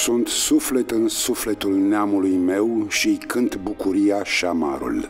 Sunt suflet în sufletul neamului meu și-i cânt bucuria și amarul.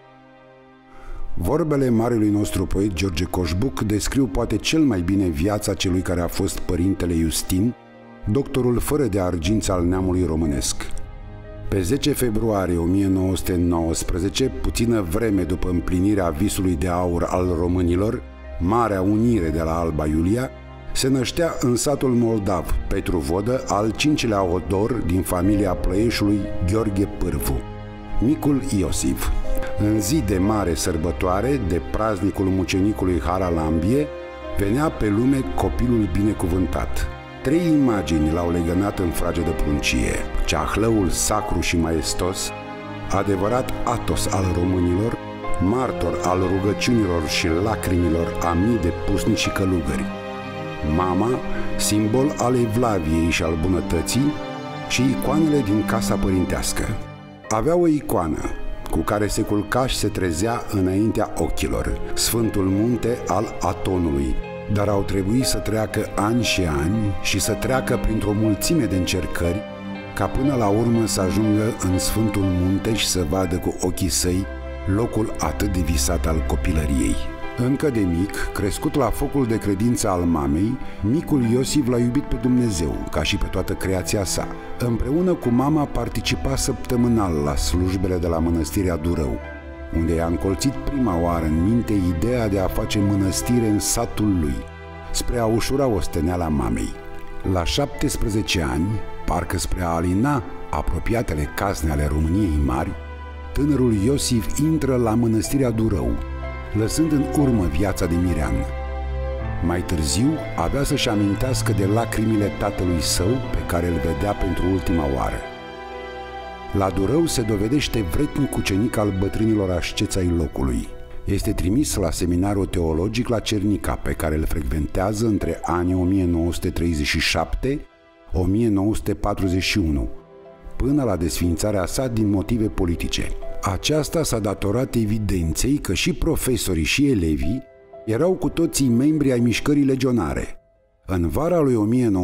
Vorbele marelui nostru poet George Coșbuc descriu poate cel mai bine viața celui care a fost părintele Iustin, doctorul fără de arginți al neamului românesc. Pe 10 februarie 1919, puțină vreme după împlinirea visului de aur al românilor, Marea Unire de la Alba Iulia, se năștea în satul moldav Petru Vodă, al 5-lea odor din familia plăieșului Gheorghe Pârvu, micul Iosif. În zi de mare sărbătoare, de praznicul mucenicului Haralambie, venea pe lume copilul binecuvântat. 3 imagini l-au legănat în frage de pruncie: ceahlăul sacru și maestos, adevărat atos al românilor, martor al rugăciunilor și lacrimilor a mii de pusnici și călugări; mama, simbol al evlaviei și al bunătății, și icoanele din casa părintească. Avea o icoană cu care se culca și se trezea înaintea ochilor, Sfântul Munte al Atonului, dar au trebuit să treacă ani și ani și să treacă printr-o mulțime de încercări ca până la urmă să ajungă în Sfântul Munte și să vadă cu ochii săi locul atât de visat al copilăriei. Încă de mic, crescut la focul de credință al mamei, micul Iosif l-a iubit pe Dumnezeu, ca și pe toată creația sa. Împreună cu mama participa săptămânal la slujbele de la Mănăstirea Durău, unde i-a încolțit prima oară în minte ideea de a face mănăstire în satul lui, spre a ușura osteneala mamei. La 17 ani, parcă spre a alina apropiatele casne ale României mari, tânărul Iosif intră la Mănăstirea Durău, lăsând în urmă viața de mirean. Mai târziu avea să-și amintească de lacrimile tatălui său pe care îl vedea pentru ultima oară. La Durău se dovedește vretnic ucenic al bătrânilor asceți ai locului. Este trimis la seminarul teologic la Cernica, pe care îl frecventează între anii 1937-1941, până la desființarea sa din motive politice. Aceasta s-a datorat evidenței că și profesorii și elevii erau cu toții membri ai mișcării legionare. În vara lui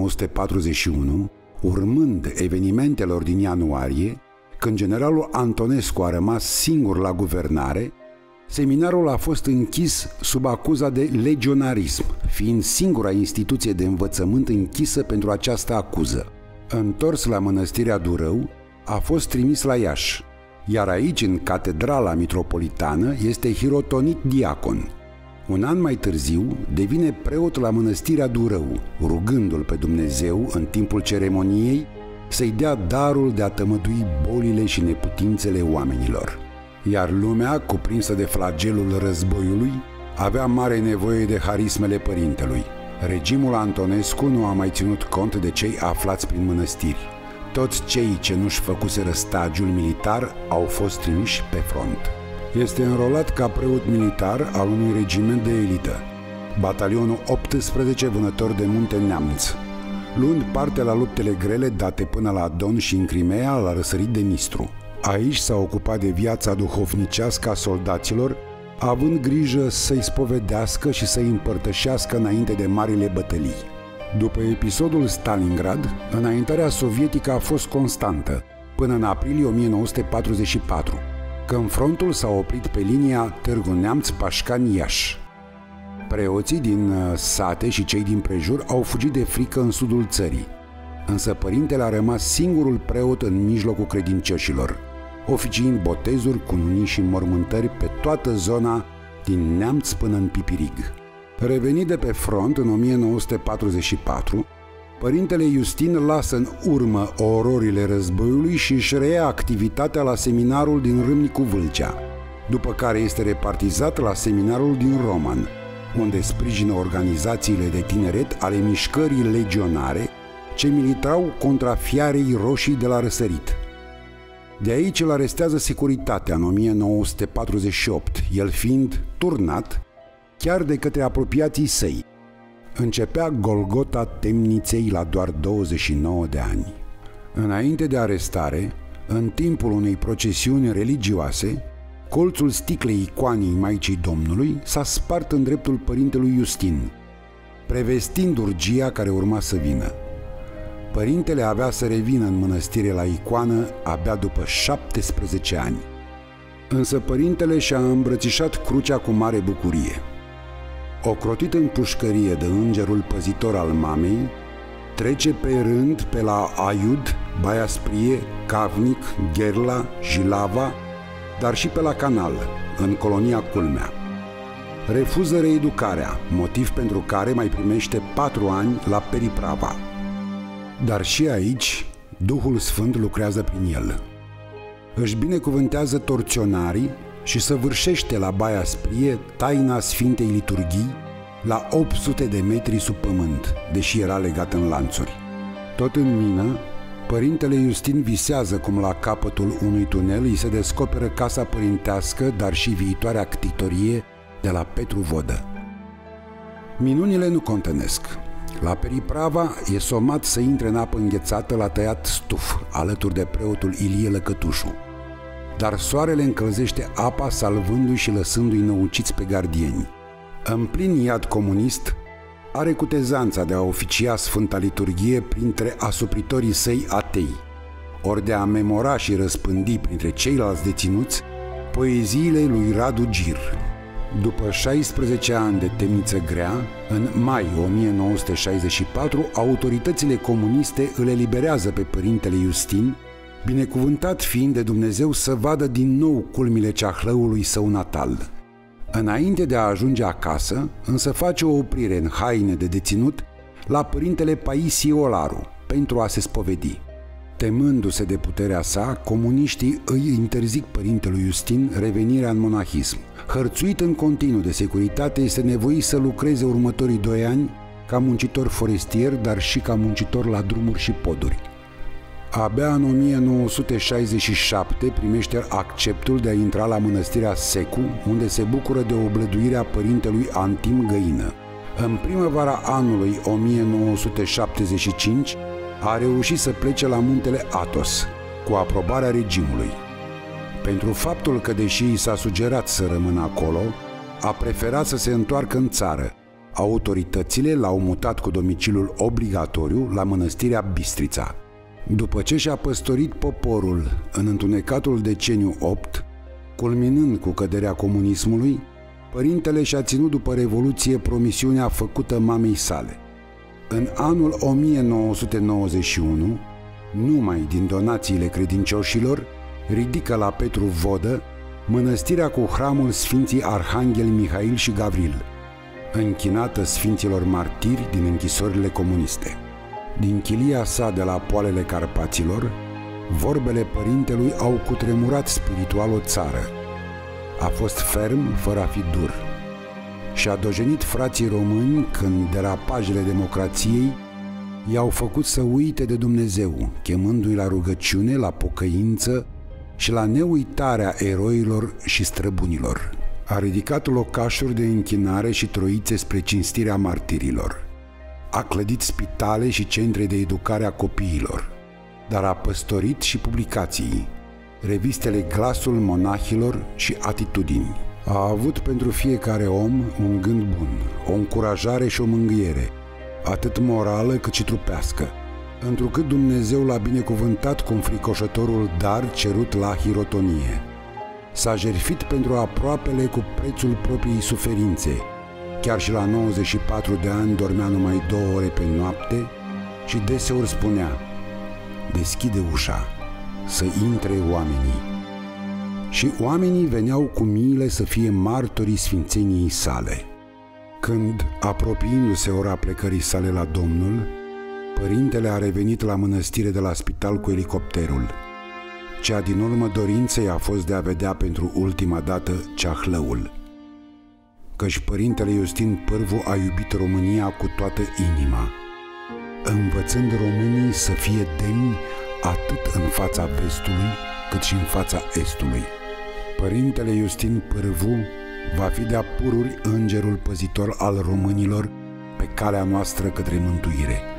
1941, urmând evenimentelor din ianuarie, când generalul Antonescu a rămas singur la guvernare, seminarul a fost închis sub acuza de legionarism, fiind singura instituție de învățământ închisă pentru această acuză. Întors la Mănăstirea Durău, a fost trimis la Iași, iar aici, în catedrala mitropolitană, este hirotonit diacon. Un an mai târziu devine preot la Mănăstirea Durău, rugându-l pe Dumnezeu în timpul ceremoniei să-i dea darul de a tămădui bolile și neputințele oamenilor. Iar lumea, cuprinsă de flagelul războiului, avea mare nevoie de harismele părintelui. Regimul Antonescu nu a mai ținut cont de cei aflați prin mănăstiri. Toți cei ce nu-și făcuseră stagiul militar au fost trimiși pe front. Este înrolat ca preot militar al unui regiment de elită, batalionul 18 Vânători de Munte Neamț, luând parte la luptele grele date până la Don și în Crimea la răsărit de Nistru. Aici s-a ocupat de viața duhovnicească a soldaților, având grijă să-i spovedească și să-i împărtășească înainte de marile bătălii. După episodul Stalingrad, înaintarea sovietică a fost constantă, până în aprilie 1944, când frontul s-a oprit pe linia Târgu Neamț-Pașcani-Iași. Preoții din sate și cei din prejur au fugit de frică în sudul țării, însă părintele a rămas singurul preot în mijlocul credincioșilor, oficiind botezuri, cununii și înmormântări pe toată zona din Neamț până în Pipirig. Revenit de pe front în 1944, părintele Iustin lasă în urmă ororile războiului și își reia activitatea la seminarul din Râmnicu Vâlcea, după care este repartizat la seminarul din Roman, unde sprijină organizațiile de tineret ale mișcării legionare ce militau contra fiarei roșii de la răsărit. De aici îl arestează securitatea în 1948, el fiind turnat chiar de către apropiații săi. Începea Golgota temniței la doar 29 de ani. Înainte de arestare, în timpul unei procesiuni religioase, colțul sticlei icoanei Maicii Domnului s-a spart în dreptul părintelui Iustin, prevestind urgia care urma să vină. Părintele avea să revină în mănăstire la icoană abia după 17 ani. Însă părintele și-a îmbrățișat crucea cu mare bucurie. Ocrotit în pușcărie de îngerul păzitor al mamei, trece pe rând pe la Aiud, Baia Sprie, Cavnic, Gherla, Jilava, dar și pe la Canal, în colonia Culmea. Refuză reeducarea, motiv pentru care mai primește 4 ani la Periprava. Dar și aici, Duhul Sfânt lucrează prin el. Își binecuvântează torționarii și săvârșește la Baia Sprie taina Sfintei Liturghii la 800 de metri sub pământ, deși era legat în lanțuri. Tot în mină, părintele Iustin visează cum la capătul unui tunel îi se descoperă casa părintească, dar și viitoarea ctitorie de la Petru Vodă. Minunile nu contenesc. La Periprava e somat să intre în apă înghețată la tăiat stuf, alături de preotul Ilie Lăcătușu. Dar soarele încălzește apa, salvându-i și lăsându-i năuciți pe gardieni. În plin iad comunist, are cutezanța de a oficia Sfânta Liturghie printre asupritorii săi atei, ori de a memora și răspândi printre ceilalți deținuți poeziile lui Radu Gir. După 16 ani de temniță grea, în mai 1964, autoritățile comuniste îl eliberează pe părintele Iustin, binecuvântat fiind de Dumnezeu să vadă din nou culmile Ceahlăului său natal. Înainte de a ajunge acasă, însă face o oprire în haine de deținut la părintele Paisie Olaru pentru a se spovedi. Temându-se de puterea sa, comuniștii îi interzic părintelui Iustin revenirea în monahism. Hărțuit în continuu de securitate, este nevoit să lucreze următorii 2 ani ca muncitor forestier, dar și ca muncitor la drumuri și poduri. Abia în 1967 primește acceptul de a intra la mănăstirea Secu, unde se bucură de oblăduirea părintelui Antim Găină. În primăvara anului 1975 a reușit să plece la muntele Athos, cu aprobarea regimului. Pentru faptul că, deși i s-a sugerat să rămână acolo, a preferat să se întoarcă în țară. Autoritățile l-au mutat cu domiciliul obligatoriu la mănăstirea Bistrița. După ce și-a păstorit poporul în întunecatul deceniu 8, culminând cu căderea comunismului, părintele și-a ținut după Revoluție promisiunea făcută mamei sale. În anul 1991, numai din donațiile credincioșilor, ridică la Petru Vodă mănăstirea cu hramul Sfinții Arhanghel Mihail și Gavril, închinată Sfinților Martiri din închisorile comuniste. Din chilia sa de la poalele Carpaților, vorbele părintelui au cutremurat spiritual o țară. A fost ferm, fără a fi dur. Și-a dojenit frații români când derapajele democrației i-au făcut să uite de Dumnezeu, chemându-i la rugăciune, la pocăință și la neuitarea eroilor și străbunilor. A ridicat locașuri de închinare și troițe spre cinstirea martirilor. A clădit spitale și centre de educare a copiilor, dar a păstorit și publicații, revistele Glasul Monahilor și Atitudini. A avut pentru fiecare om un gând bun, o încurajare și o mângâiere, atât morală cât și trupească, întrucât Dumnezeu l-a binecuvântat cu înfricoșătorul dar cerut la hirotonie. S-a jertfit pentru aproapele cu prețul propriei suferințe. Chiar și la 94 de ani dormea numai 2 ore pe noapte și deseori spunea: deschide ușa, să intre oamenii. Și oamenii veneau cu miile să fie martorii sfințeniei sale. Când, apropiindu-se ora plecării sale la Domnul, părintele a revenit la mănăstire de la spital cu elicopterul. Cea din urmă dorinței a fost de a vedea pentru ultima dată Ceahlăul. Căci părintele Iustin Pârvu a iubit România cu toată inima, învățând românii să fie demni atât în fața vestului cât și în fața estului. Părintele Iustin Pârvu va fi de-a pururi îngerul păzitor al românilor pe calea noastră către mântuire.